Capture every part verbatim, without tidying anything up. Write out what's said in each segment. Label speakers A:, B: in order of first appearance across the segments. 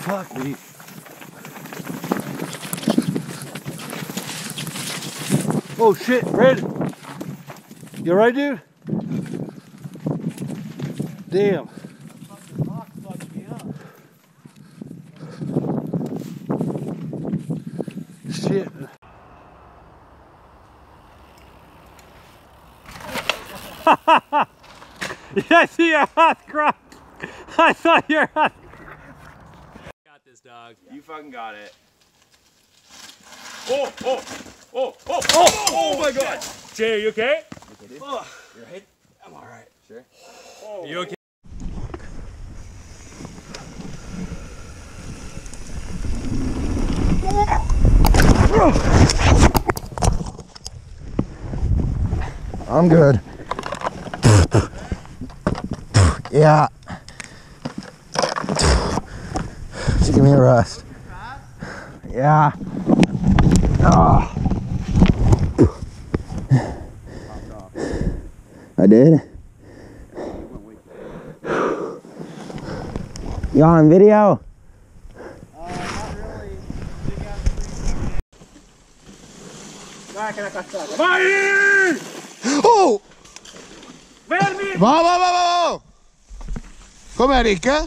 A: Fuck me. Oh shit, Red. You alright, dude? Damn. Shit. I see your hot crop. I saw your hot.
B: Got this, dog. You fucking got it. Oh, oh, oh, oh, oh, oh my god. Jay, are you okay? Okay, dude. Oh, you're right? I'm alright. Sure. Oh. Are you okay?
C: I'm good. Yeah. Just give me a rest. Yeah. Oh. I did. You on video?
D: Uh, not really. Dai che la cazzata.
C: Vai! Oh!
D: Fermi!
C: Va, va, va, va! Com'è, Rick?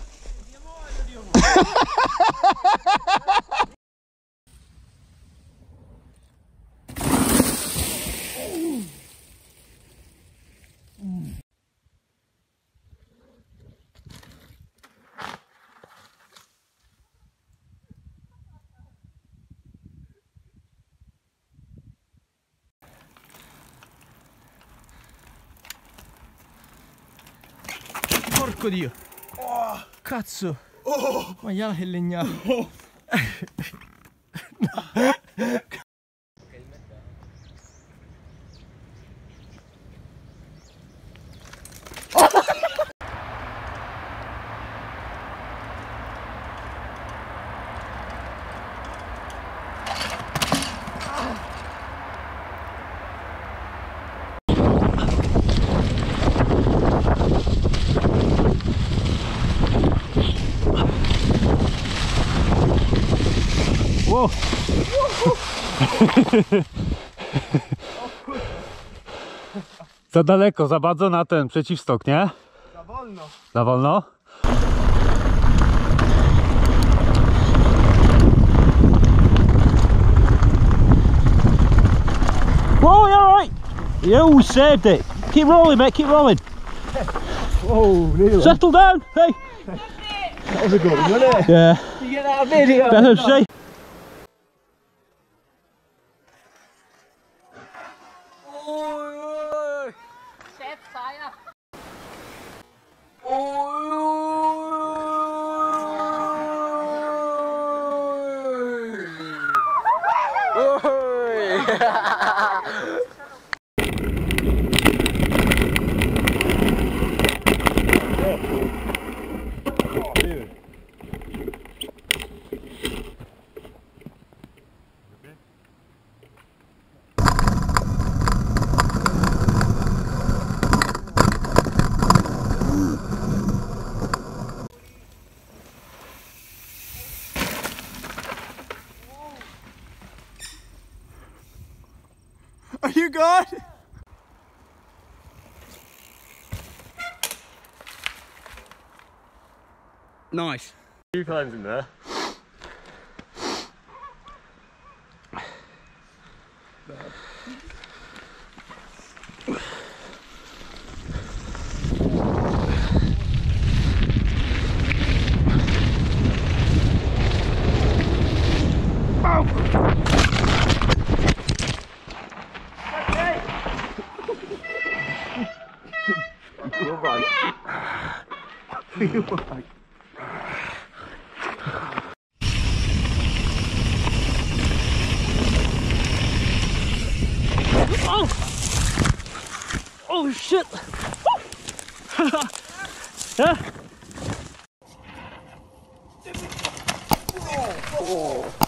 D: Porco Dio! Oh, cazzo! Oh, maiale che legnato! Oh.
A: Wow. Za daleko, za bardzo na ten przeciwstok, nie?
D: Za wolno.
A: Za wolno? Whoa, you're alright! You saved it! Keep rolling, mate, keep rolling!
D: Whoa, nearly.
A: Settle down! Hey!
D: That was a good one, wasn't it?
A: Yeah.
D: You get that video?
A: Better say.
E: Set fire.
D: Are you good?
A: Nice.
B: Two times in there.
D: You're right. You're right.
A: Oh! Oh shit! Yeah?
D: Oh.